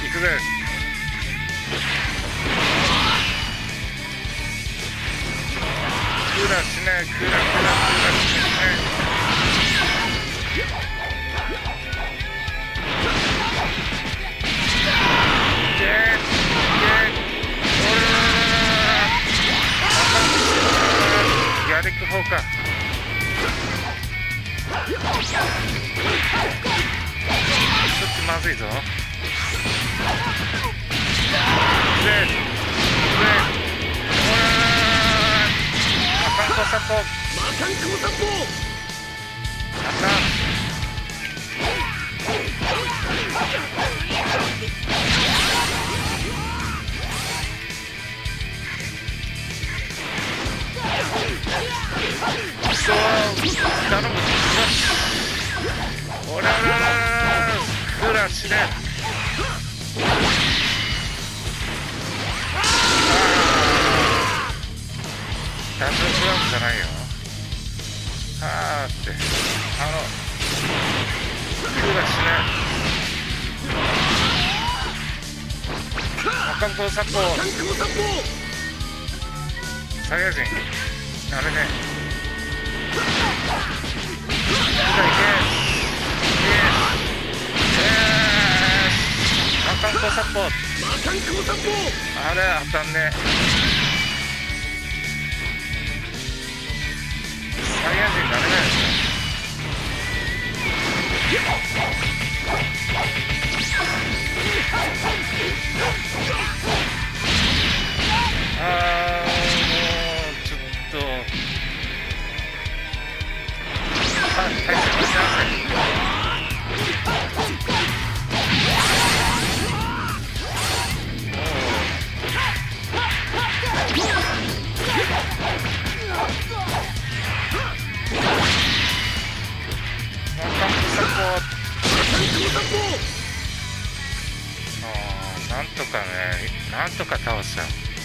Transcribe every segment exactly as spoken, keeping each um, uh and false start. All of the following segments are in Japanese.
くぜ。クーラーしねえ、クーラークーラークーラーしねえ。やりく方か。ちょっとまずいぞ。で、で、魔漢光殺法。魔漢光殺法。あかん。そう、頼む。おららららら、クーラーしね。ダブルクラウンじゃないよ。はーって、あのクーラーしね。魔漢光殺法。サイヤ人あれね。魔漢光殺法。あれ当たんね。サイヤ人ダメだよ。あーもうちょっとあ、大切にしなさい。なんとかね、なんとか倒した。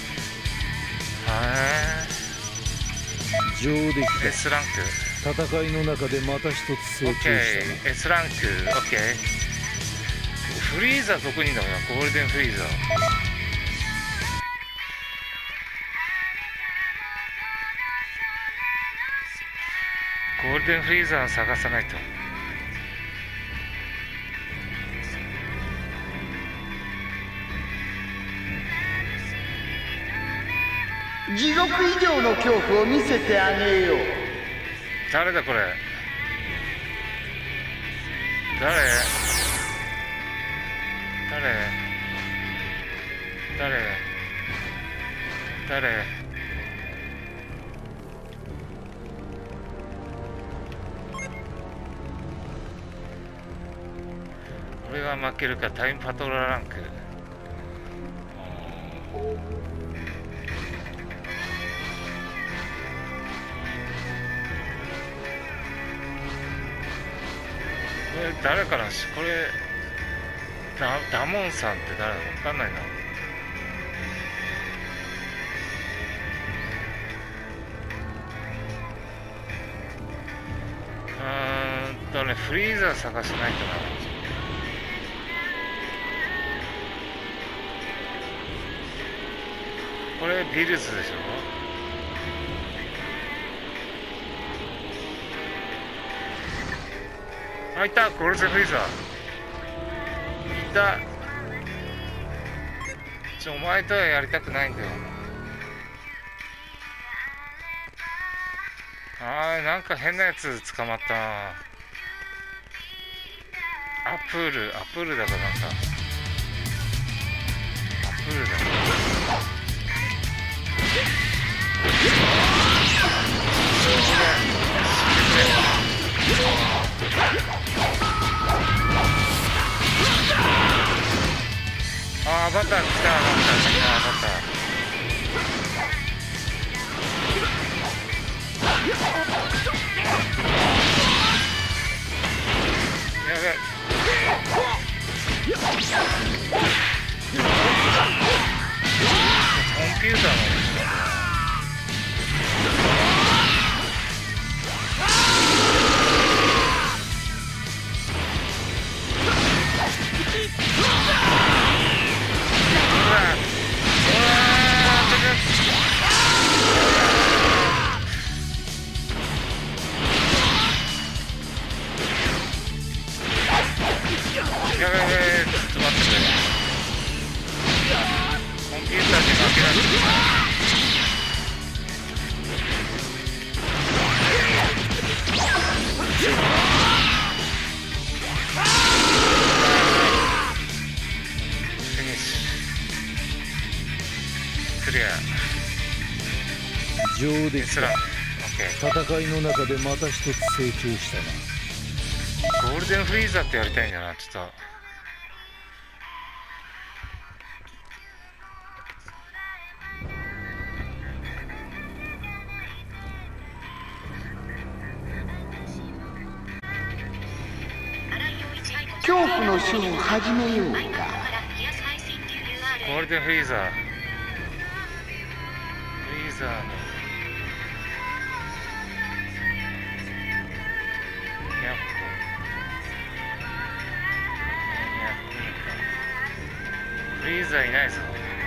へ上出来だ。 S ランク。 戦いの中でまた一つ成長したな。 S ランク OK。 フリーザどこにいんだろうな。ゴールデンフリーザ。ゴールデンフリーザー探さないと。 地獄以上の恐怖を見せてあげよう。 誰だこれ。誰誰誰誰。俺が負けるか。タイムパトローラーランク。これ誰からし、これダ、ダモンさんって誰だか分かんないな。うーんとね、フリーザー探しないとな。これビルズでしょ。あ、いた。ゴールデンフリーザーいた。ちょ、お前とはやりたくないんだよ。あー、なんか変なやつ捕まったな。アプール、アプールだかなんかアプールだか。あー、バター来た。バター来た。バターやべ。コンピューターのけだったフィニッシュクリア上出来スランか。 オッケ戦いの中でまた一つ成長したな。 ーゴールデンフリーザってやりたいんだなちょっと恐怖の書を始めようか。 ゴールデンフリーザーフリーザーのひゃっこフリーザーいないぞ。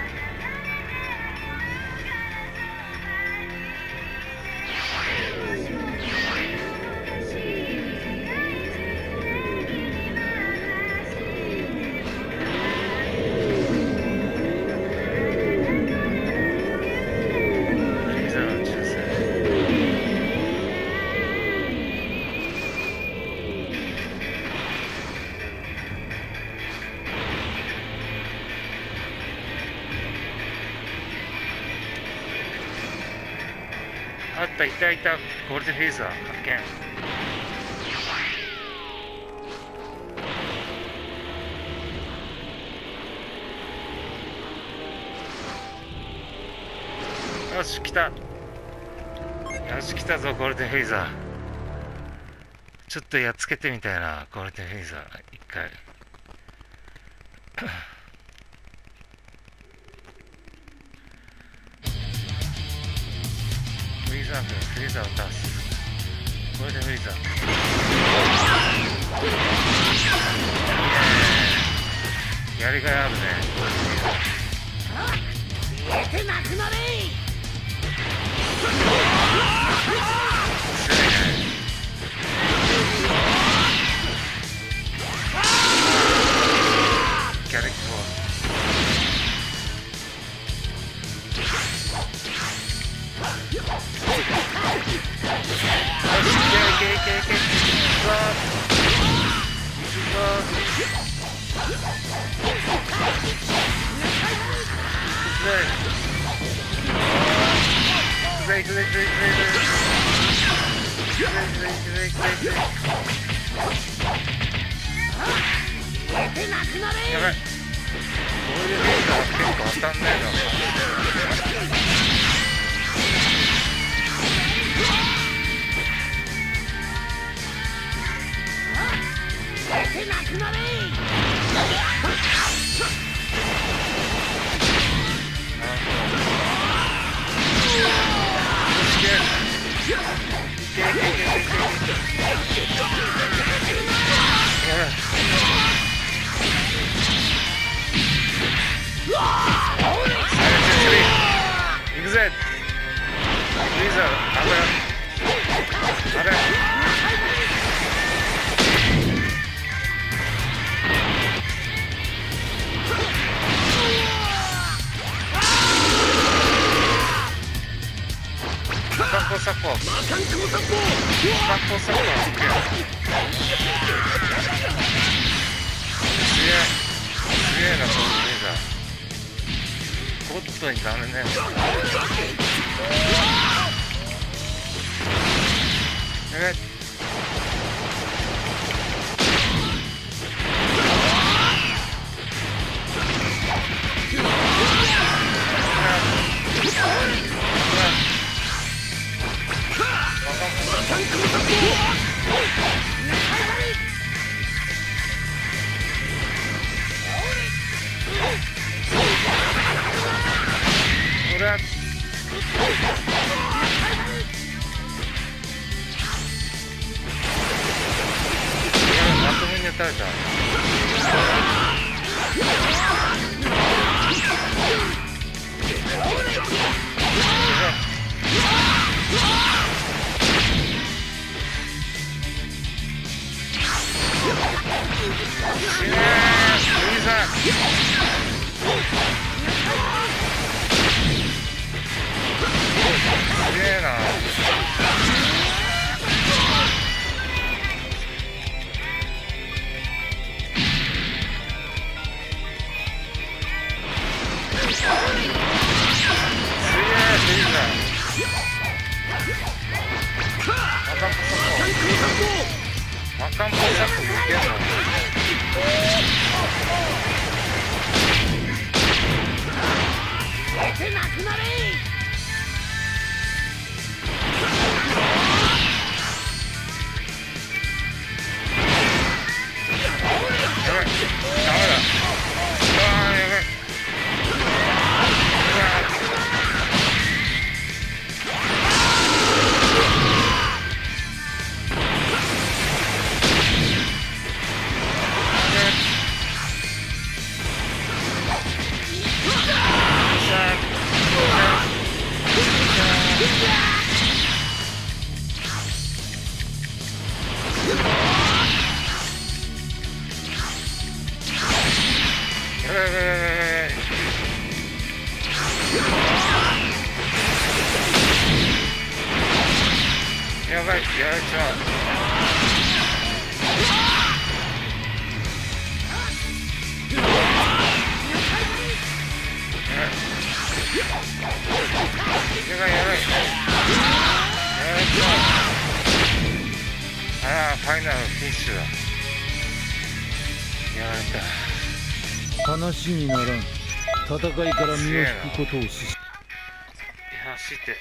あった、いたいた、ゴールデンフェイザー発見。よし、来た。よし、来たぞ、ゴールデンフェイザー。ちょっとやっつけてみたいな、ゴールデンフェイザー、一回。フリーザー君、フリーザーを倒す。これでフリーザー。やりがいあるね。 消えてなくなれ。 強いね。ギャレット。やばい。これでレーザー結構当たんないの。行くぜ。リーザー、あれあれマカンコサポマカンコサポマカンコサポすげえすげえな、このリーザーゴッドにダメね。やべっ。ほらまとめに撃たれた。死ねー、フリーザー。 けんの？ 出てなくなれ。 やばい、ダメだ。ああ、やばい。やばい、やられちゃう。やばい、やばい。やられちゃう。ああ、ファイナルフィニッシュだ。やられた。 話にならん。戦いから身を引くことをし走って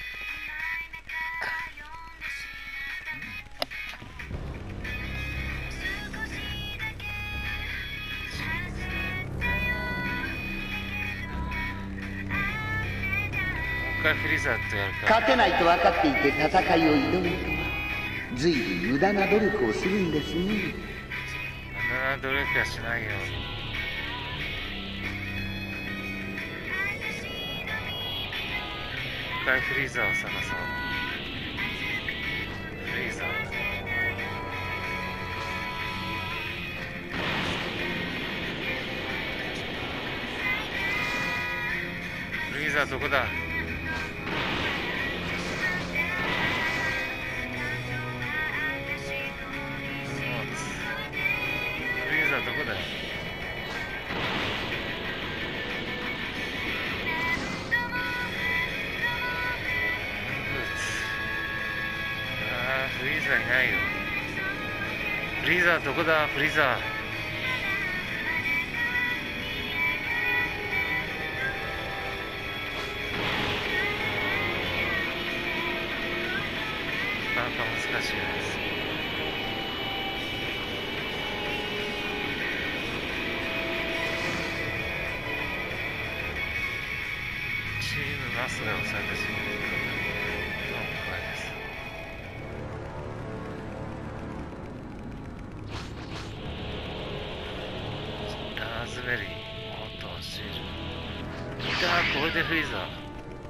もう一回フリーザーとやるか。 勝てないと分かっていて戦いを挑むとは随分無駄な努力をするんですね。 無駄な努力はしないよ。もう一回フリーザーを探そう。フリーザーフリーザーどこだ？フリーザーどこだよ？ああ、フリーザーいないよ。フリーザーどこだ？フリーザー。なかなか難しいです。チームマスが押されたし、どうも怖いです。ラズベリー、オートシール。いた、これでフリーザー。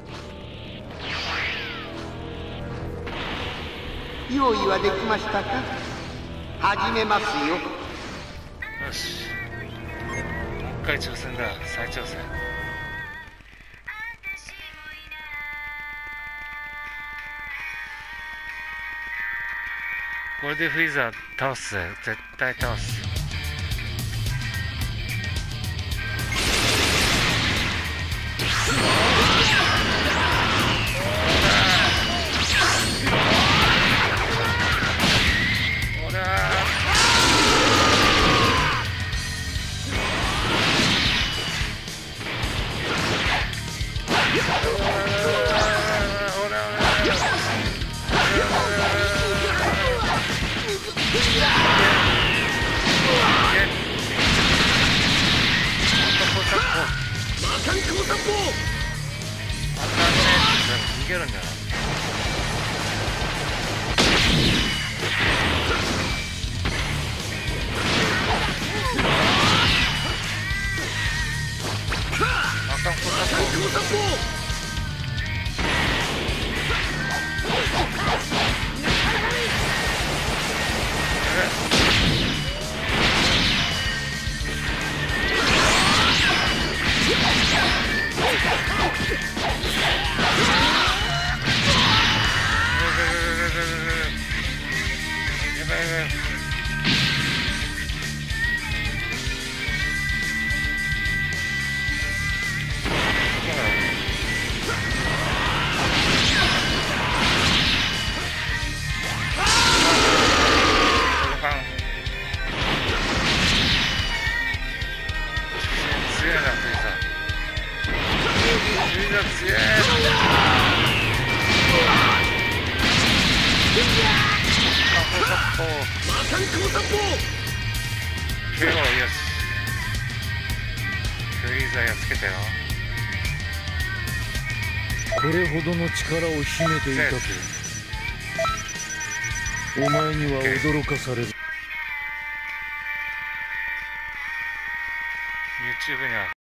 用意はできましたか？始めますよ。 よし。もう一回挑戦だ。再挑戦。これでフリーザー倒すぜ。絶対倒す。逃げるんだよな。あかんこさっやばいやばい。 強いなフリーザ。フリーザ強い。 魔漢高殺法。 ケロよし。フリーザやっつけたよ。 これほどの力を秘めていたとお前には驚かされる。 YouTube には